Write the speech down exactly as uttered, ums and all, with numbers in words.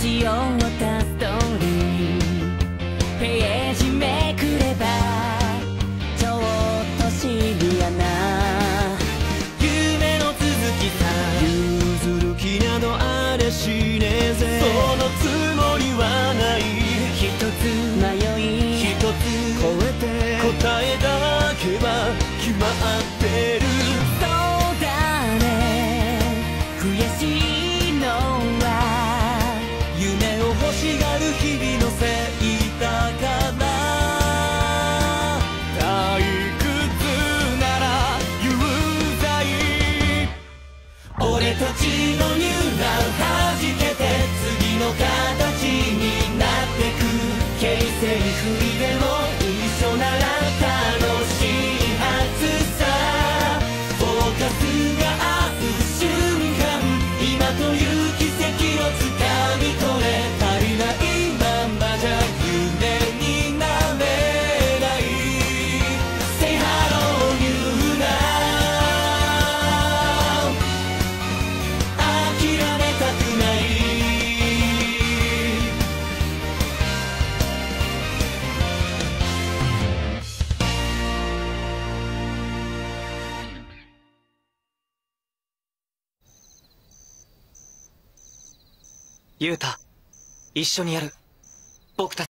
し終わったストーリー、ページめくればちょっとシビアな夢の続きさ。 譲る気などありゃしねえぜ。そのつもりはない。 一つ迷い一つ超えて答えだけは決まってる。 そうだね、悔しいのは夢を欲しがる日々のせいだから。退屈なら有罪。俺たちのニューラル弾けて次の形になってく。形勢不利でも一緒なら楽しいはずさ。フォーカスが合う瞬間、今という奇跡をつかみ取れ。足りないままじゃ夢になれない。 Say hello you now。 諦めたくない。 ユウタ、一緒にやる。僕たち